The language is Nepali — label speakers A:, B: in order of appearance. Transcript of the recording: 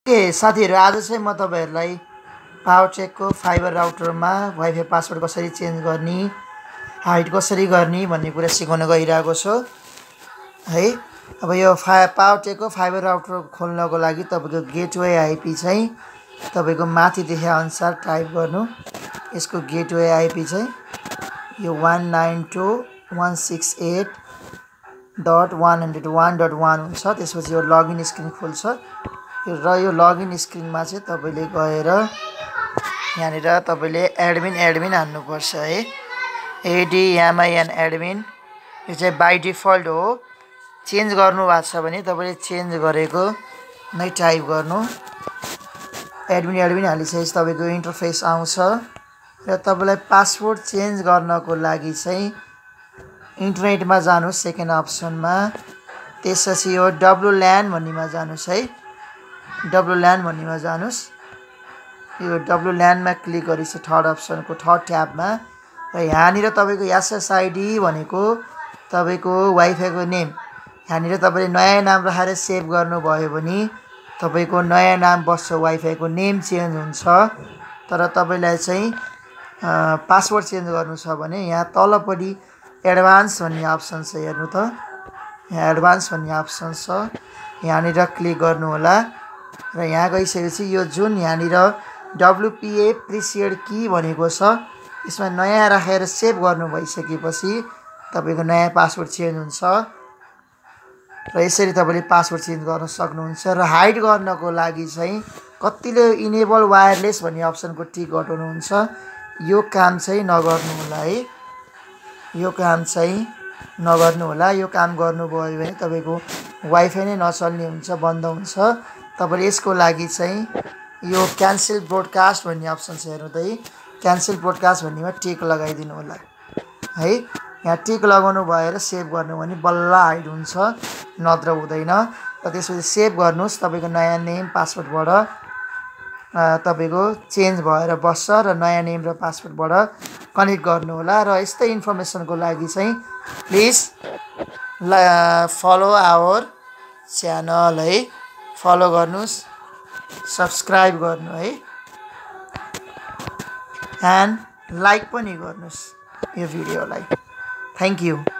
A: साथीहरु आज चाहिँ म तपाईहरुलाई पावरटेकको फाइबर राउटरमा वाइफाई पासवर्ड कसरी चेन्ज गर्ने, हाइड कसरी गर्ने भन्ने कुरा सिकाउन गइरहेको छु है। अब यो पावरटेकको फाइबर राउटर खोल्नको लागि तपाईको गेटवे आईपी चाहिँ तपाईको माथि देखे अनुसार टाइप गर्नु। यसको गेटवे आईपी चाहिँ यो 192.168.101.1 हुन्छ। त्यसपछि यो लगइन स्क्रिन खुल्छ र यो लगइन स्क्रिनमा चाहिँ तपाईले गएर यहाँनिर तपाईले एडमिन हान्नु पर्छ है। ADMIN एडमिन यो चाहिँ बाइ डिफल्ट हो। चेन्ज गर्नु भएको छ भने तपाईले चेन्ज गरेको नै टाइप गर्नु। एडमिन हालिसकेपछि तपाईको इन्टरफेस आउँछ र तपाईलाई पासवर्ड चेन्ज गर्नको लागि चाहिँ इन्टरनेटमा जानुस् सेकेन्ड अप्सनमा। त्यसपछि यो WLAN भन्नेमा जानुस् है। WLAN भन्नेमा जानुस्। यो WLAN मा क्लिक गरेपछि थर्ड अप्सनको थर्ड ट्याबमा र यहाँनिर तपाईको SSID भनेको तपाईको वाइफाई को नेम। यहाँनिर तपाईले नयाँ नाम राखेर सेभ गर्नुभयो भने तपाईको नयाँ नाम बस्छ, वाइफाई को नेम चेन्ज हुन्छ। तर तपाईलाई चाहिँ पासवर्ड चेन्ज गर्नु छ भने यहाँ तलपट्टि एडभान्स भन्ने अप्सन छ, हेर्नु त। यहाँ एडभान्स भन्ने अप्सन छ, यहाँनिर क्लिक गर्नु होला र यहाँ गइसकेपछि यो जुन यहाँनिर WPA प्रिसियड की भनेको छ यसमा नयाँ राखेर सेभ गर्नु भइसकेपछि तपाईको नयाँ पासवर्ड चेन्ज हुन्छ र यसरी तपाईले पासवर्ड चेन्ज गर्न सक्नुहुन्छ। र हाइड गर्नको लागि चाहिँ कतिले इनेबल वायरलेस भन्ने अप्सनको टिक गर्नुहुन्छ, यो काम चाहिँ नगर्नु होला है। यो काम चाहिँ नगर्नु होला। यो काम गर्नुभयो भने तपाईको वाइफाई नै नचल्ने हुन्छ, बन्द हुन्छ। तपाईले यसको लागि चाहिँ यो क्यान्सल ब्रोडकास्ट भन्ने अप्सन छ, हेर्नु त है। क्यान्सल ब्रोडकास्ट भन्नेमा टिक लगाइदिनु होला है। यहाँ टिक लगाउनु भएर सेभ गर्नु भने बल्ल हाइड हुन्छ, नत्र हुँदैन। र त्यसपछि सेभ गर्नुस्। तपाईको नयाँ नेम पासवर्डबाट तपाईको चेन्ज भएर बस्छ र नयाँ नेम र पासवर्डबाट कनेक्ट गर्नु होला। र यस्तै इन्फर्मेसनको लागि चाहिँ प्लिज फलो आवर च्यानल है। फलो गर्नुस्, सब्स्क्राइब गर्नु है, एन्ड लाइक पनि गर्नुस् यो भिडियोलाई। Thank you.